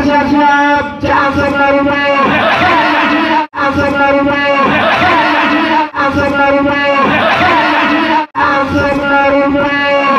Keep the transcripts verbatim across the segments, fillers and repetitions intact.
bersiap-siap, Jansen Naruto, Jansen Naruto, Jansen Naruto, Jansen Naruto.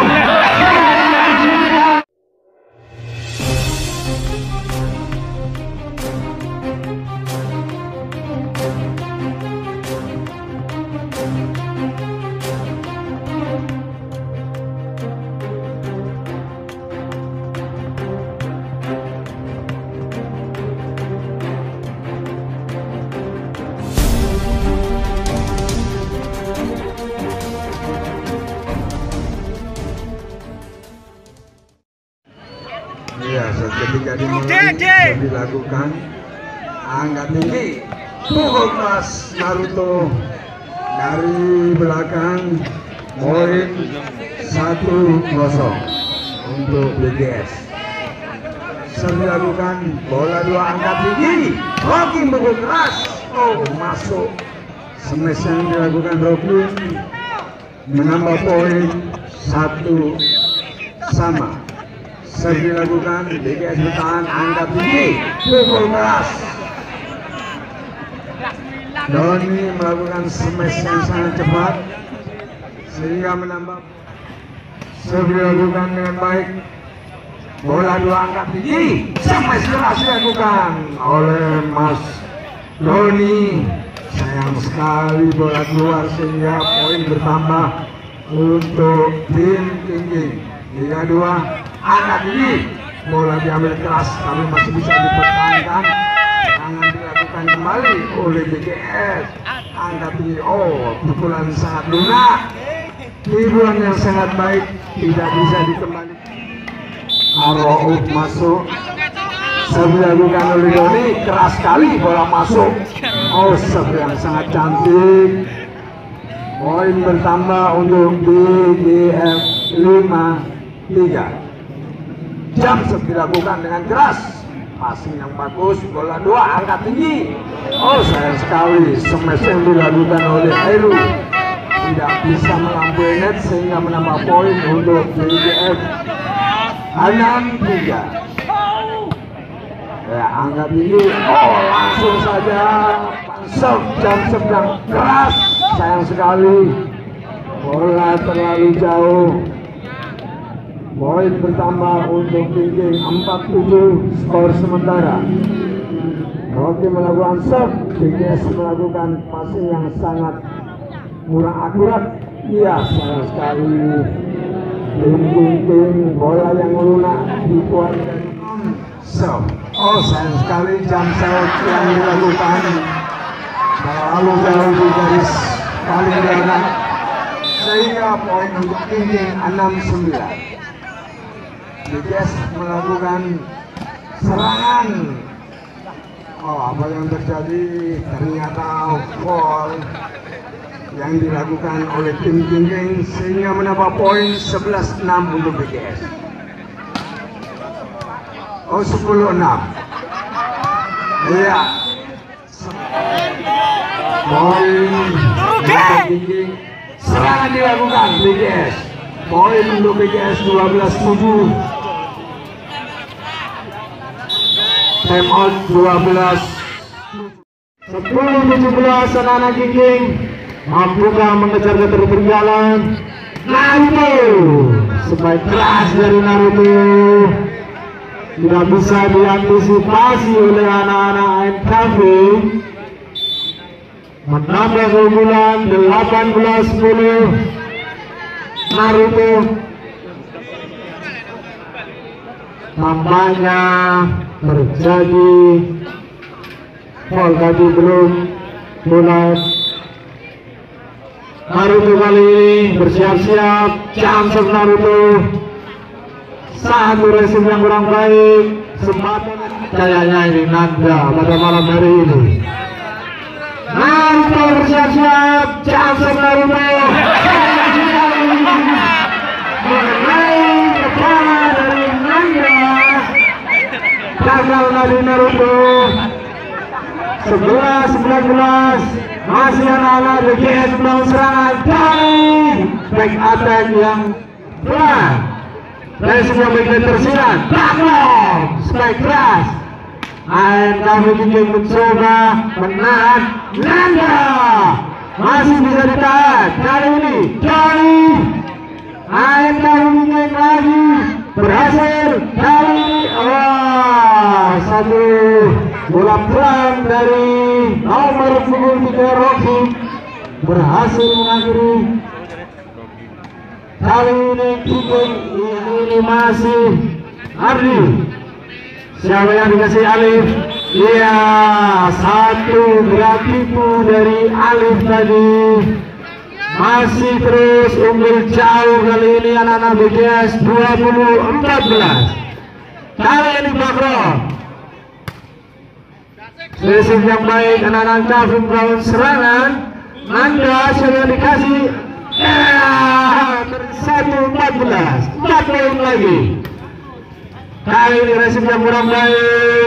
Ya, ketika dimulai dilakukan angkat tinggi, pukul keras Naruto dari belakang, poin satu kosong untuk B G S. Serve dilakukan, bola dua angkat tinggi, Rocky pukul keras, oh masuk. Smash yang dilakukan Rocky menambah poin satu sama. Serve dilakukan, B G S bertahan, angkat tinggi, pukul keras. Doni melakukan smash yang sangat cepat sehingga menambah. Serve dilakukan dengan baik, bola dua angkat tinggi, smash keras dilakukan oleh Mas Doni. Sayang sekali bola keluar sehingga poin bertambah untuk tim tinggi. Tiga dua. Angkat tinggi, bola diambil keras tapi masih bisa dipertahankan. Jangan dilakukan kembali oleh B G S. Angkat tinggi, oh pukulan sangat lunak, hiburan yang sangat baik, tidak bisa dikembalikan. Arouf masuk, serve dilakukan oleh Doni, keras sekali bola masuk. Oh serve yang sangat cantik. Poin bertambah untuk B G S lima tiga. Jam serve dilakukan dengan keras, passing yang bagus, bola dua angkat tinggi. Oh sayang sekali, smash yang dilakukan oleh Heru tidak bisa melampaui net sehingga menambah poin untuk B G F enam tiga. Ya angkat tinggi, oh langsung saja serve, jam serve yang keras, sayang sekali bola terlalu jauh. Poin bertambah untuk King empat tujuh, skor sementara. Rocky melakukan serve, B G S melakukan passing yang sangat kurang akurat. Iya sayang sekali, tim King bola yang lunak dibuat serve. Oh sayang sekali, jam serve yang dilakukan terlalu jauh di garis paling belakang sehingga poin untuk King enam sembilan. B G S melakukan serangan. Oh apa yang terjadi, ternyata foul yang dilakukan oleh tim King sehingga menambah poin sebelas enam untuk B G S. Oh sepuluh enam. Iya, poin King, serangan dilakukan B G S. Poin untuk B G S dua belas tujuh. Time out dua belas. sepuluh tujuh belas anak-anak King mampukah mengejar ketertinggalan? Naruto, spike keras dari Naruto tidak bisa diantisipasi oleh anak-anak M K V, menambah keunggulan delapan belas sepuluh. Naruto tampaknya terjadi foul tadi belum mulai. Naruto kali ini bersiap-siap, jam serve Naruto, satu resim yang kurang baik, kesempatan kayaknya ini Nanda pada malam hari ini. Naruto bersiap-siap, jam serve Naruto, mengenai kepala dari Nanda, gagal dari Naruto. Sebelas sembilan belas masih anak-anak B G S melawan serangan dari back attack yang pelan dari semua back tersirat, backlog spike keras A M K Viking mencoba menahan Nanda, masih bisa ditahan kali ini kali A M K Viking lagi berhasil kali ini. Wah, satu bola pelan dari nomor punggung tiga Rocky berhasil mengakhiri kali ini Viking. Ini masih Ardi. Siapa yang dikasih Alif? Iya, satu berat tipu dari Alif tadi. Masih terus unggul jauh kali ini anak-anak B G S dua puluh empat belas. Kali ini Bakro. Selisih yang baik anak-anak Kavim Brown serangan. Nanda siapa yang dikasih? Ya, satu empat belas. empat poin lagi. Kali ini resip yang kurang baik.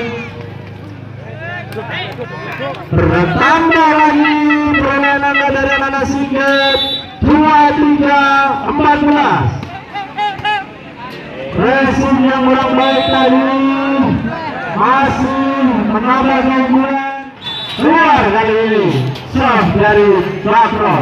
Bertambah lagi perolehan angka dari anak-anak Sigit dua tiga empat belas. Resip yang kurang baik tadi masih menambah keunggulan. Keluar kali ini serve dari Bakro.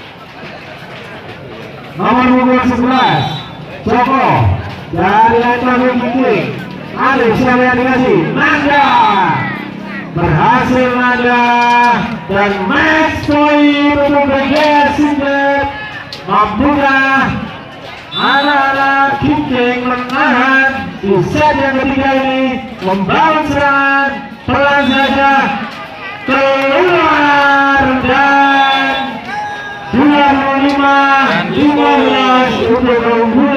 Nomor punggung sebelas Joko dari Antonio Viking. Alif siapa yang dikasih? Nanda. Berhasil Nanda dan match point untuk B G S Sigit. Mampukah anak-anak Viking menahan di set yang ketiga ini, membangun serangan pelan saja keluar dan dua puluh lima lima belas untuk